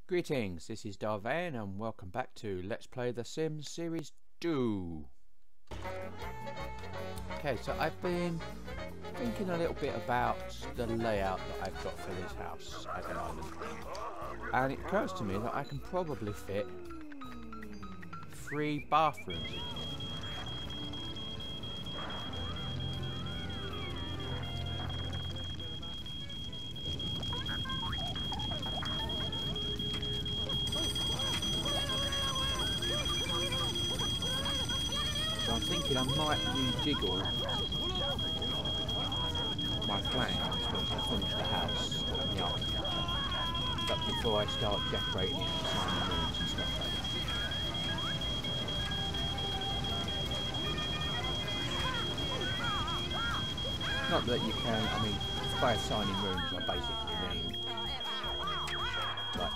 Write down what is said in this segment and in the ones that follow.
Greetings, this is Vane and welcome back to Let's Play The Sims Series 2. Okay, so I've been thinking a little bit about the layout that I've got for this house at the moment. And it occurs to me that I can probably fit 3 bathrooms in here. So I'm thinking I might rejiggle my plans once I finish the house and the architecture, but before I start decorating it and signing rooms and stuff like that. Not that you can, I mean, by assigning rooms I basically mean like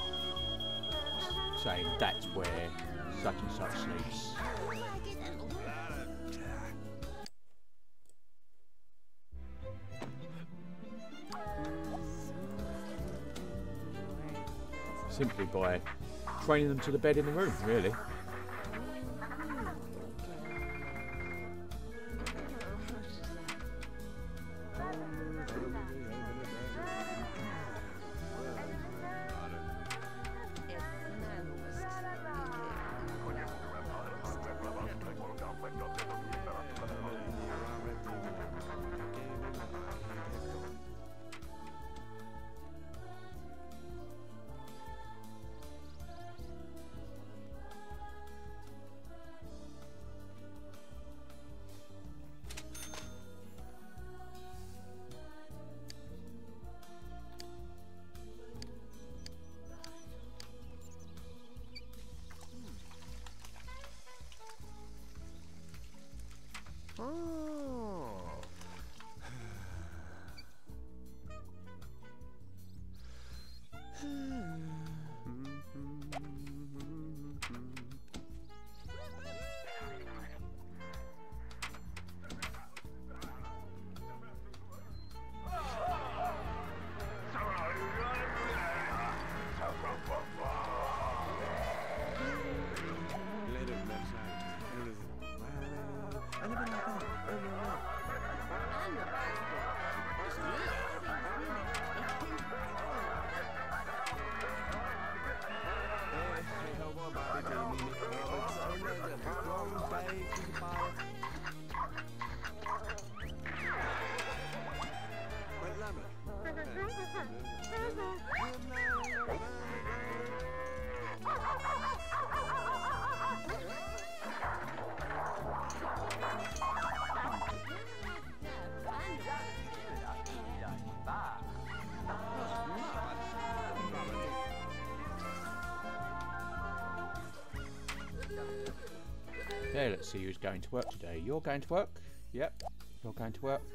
saying that's where such and such sleeps. Simply by training them to the bed in the room, really. Okay, let's see who's going to work today. You're going to work? Yep. You're going to work.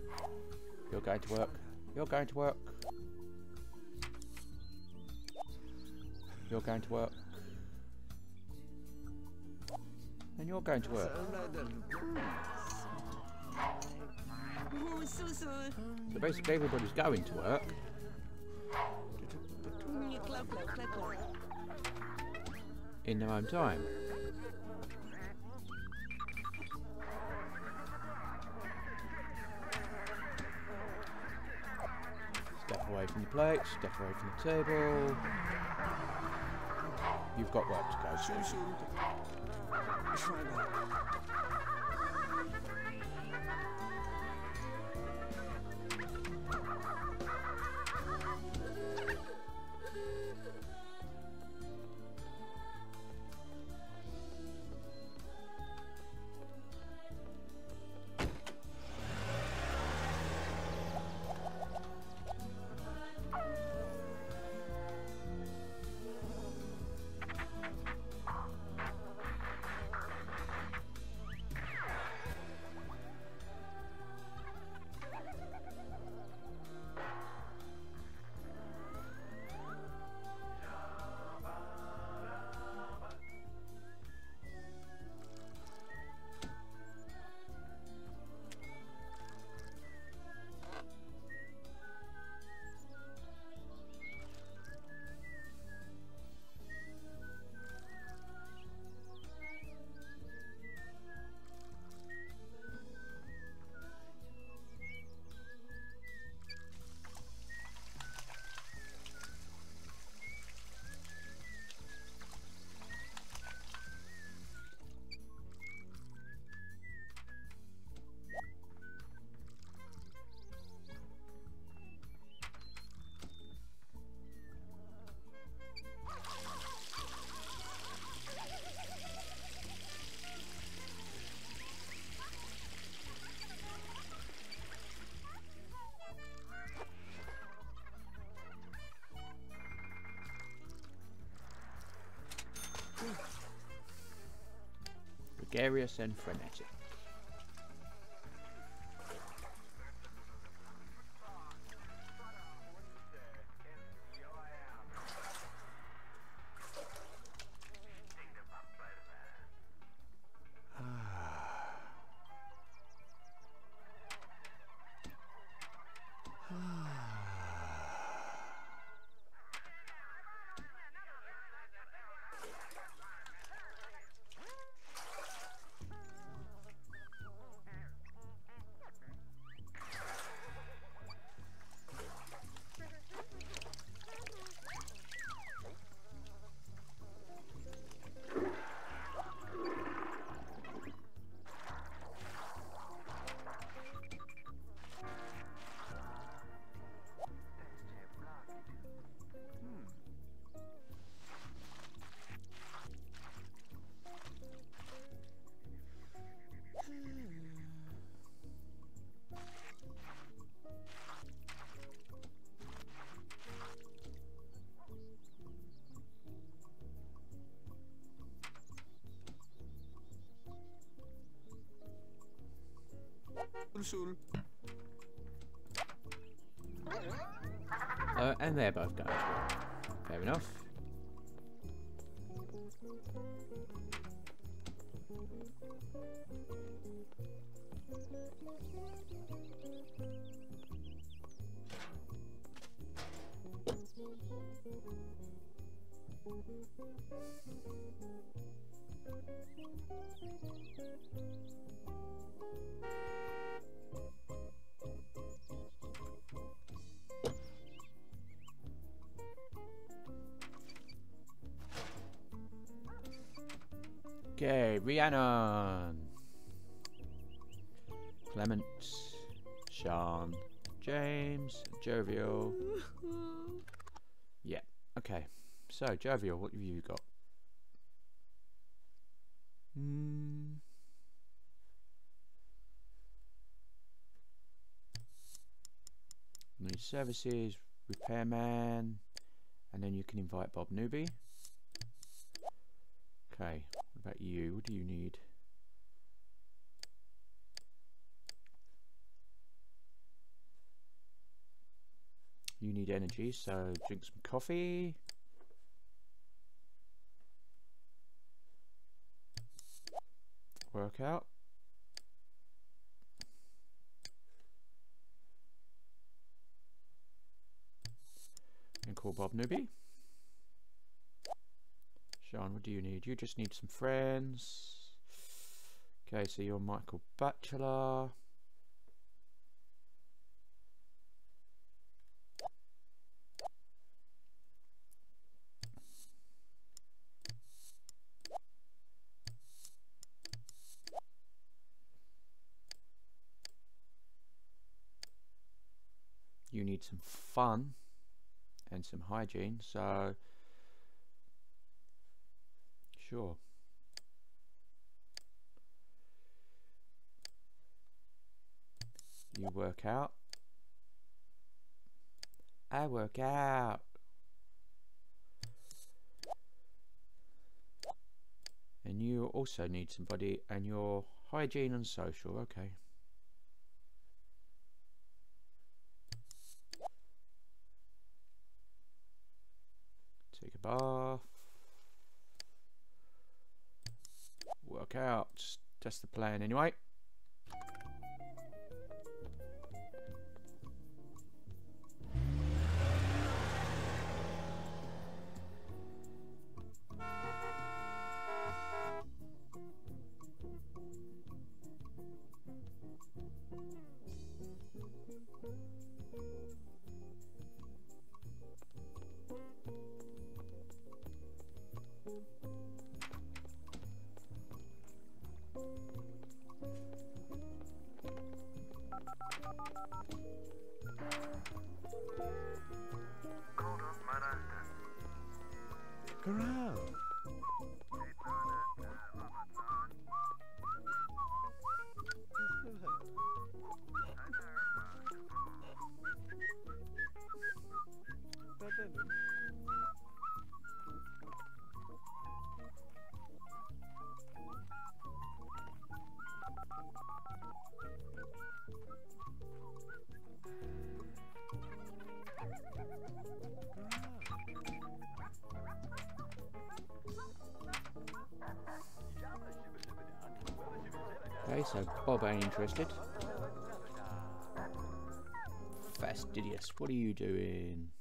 You're going to work. You're going to work. You're going to work. And you're going to work. So basically everybody's going to work. In their own time. Step away from the plate, step away from the table. You've got work to go to. gregarious and frenetic. And they're both going. Fair enough. Okay, Rhiannon, Clement, Sean, James, Jovial. Yeah, okay. So, Jovial, what have you got? Need services, repairman, and then you can invite Bob Newbie. Okay, what about you? What do you need? You need energy, so drink some coffee. Work out. And call Bob Newbie. Sean, what do you need? You just need some friends. Okay, so you're Michael Bachelor. You need some fun and some hygiene, so sure. You work out. I work out. And you also need somebody, and your hygiene and social, okay. Take a bath. Work out. That's the plan anyway. Growl. Okay, so Bob ain't interested. Fastidious, what are you doing?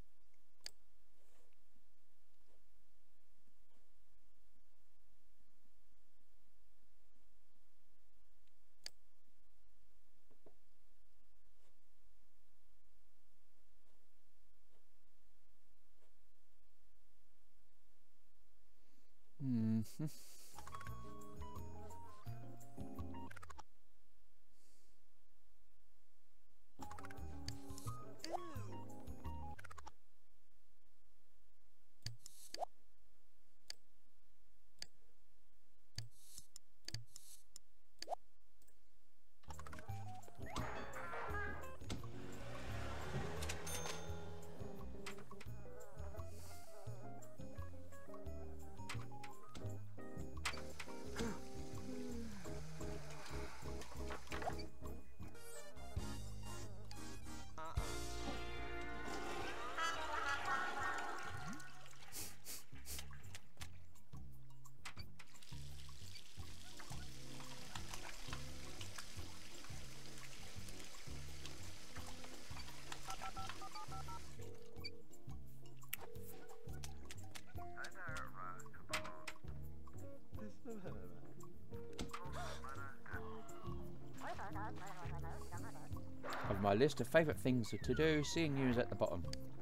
Of my list of favourite things to do, seeing you is at the bottom.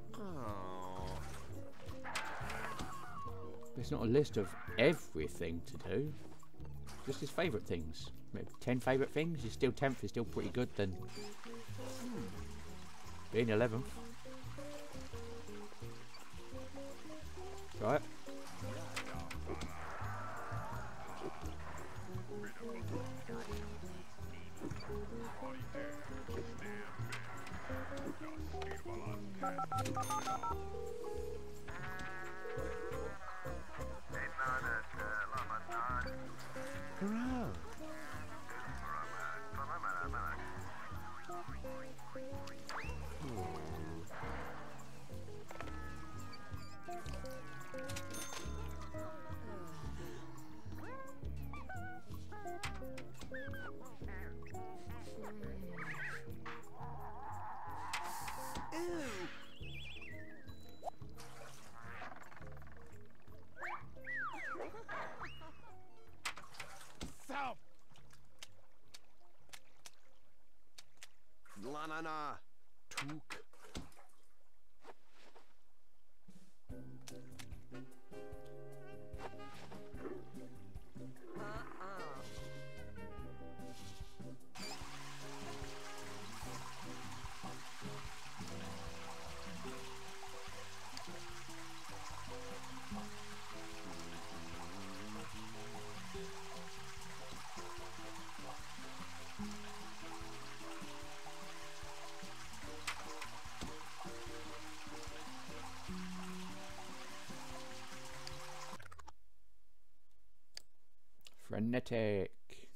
It's not a list of everything to do, just his favourite things. Maybe 10 favourite things. You're still 10th, you're still pretty good then. Being 11th. Right. Lanana Took. Frenetic.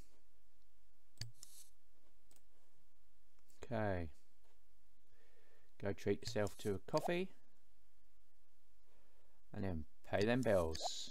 Okay. Go treat yourself to a coffee. And then pay them bills.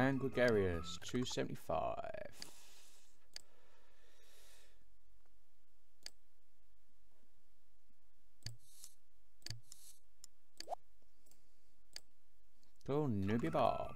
and gregarious, 275. Oh, Newbie Bob.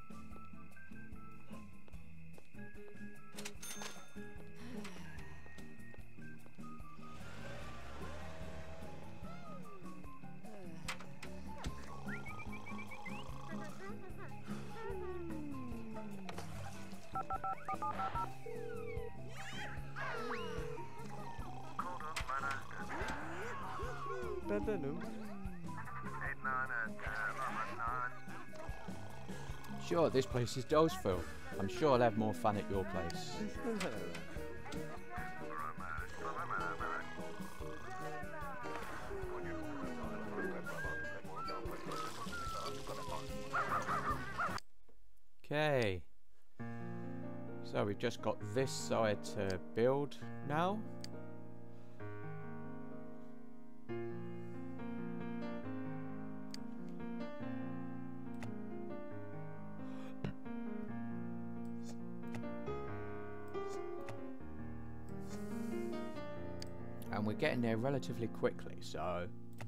Sure, this place is Dollsville. I'm sure I'll have more fun at your place. Okay. So we've just got this side to build now. And we're getting there relatively quickly, so...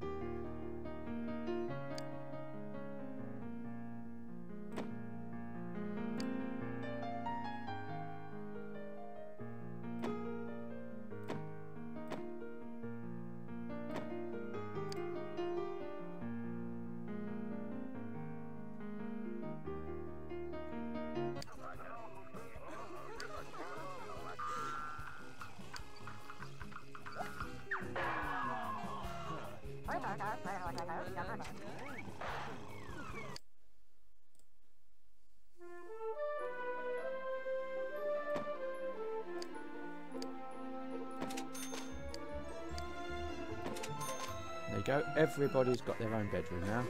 There you go, everybody's got their own bedroom now.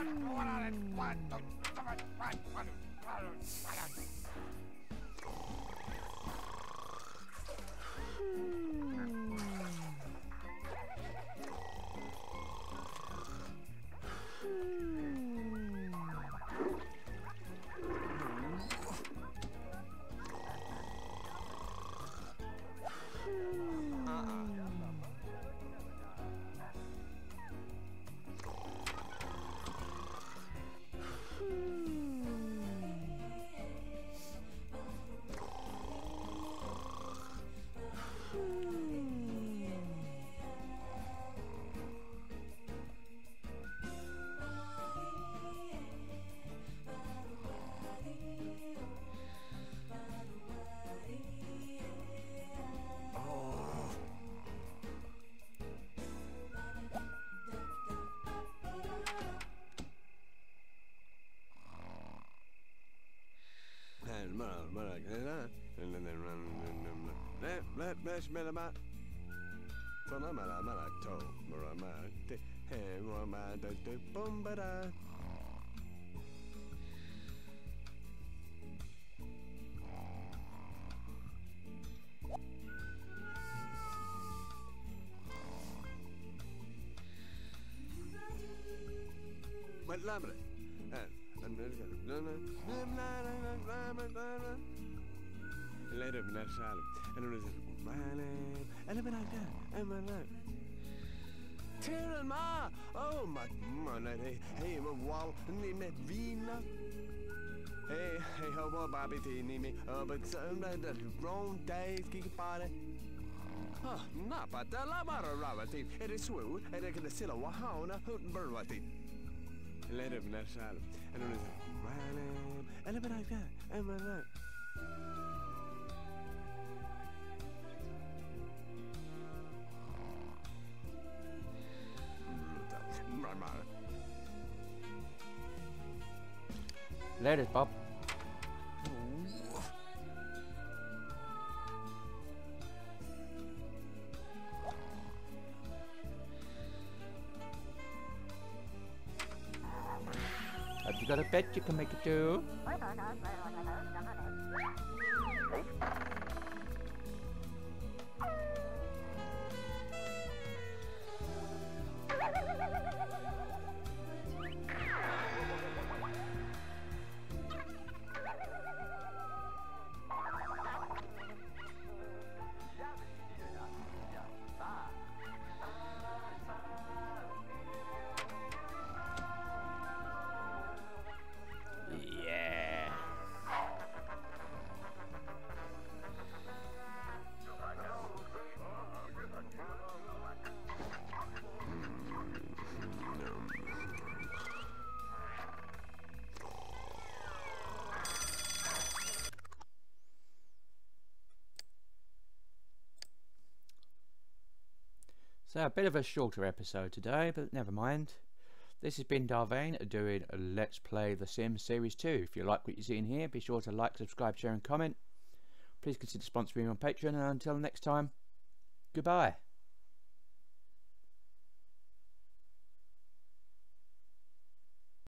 Oh my hey wall ni med vina hey how Bobby ni me but some the wrong days kick party na pata la mara ravati it is swoo and I can silla wahana huttenberwati let him that side and it is running and a bit like that and my life. Later, Bob. Have you got a bet you can make it too? So a bit of a shorter episode today, but never mind. This has been Vane doing a Let's Play The Sims Series 2. If you like what you see in here, be sure to like, subscribe, share and comment. Please consider sponsoring me on Patreon, and until next time, goodbye.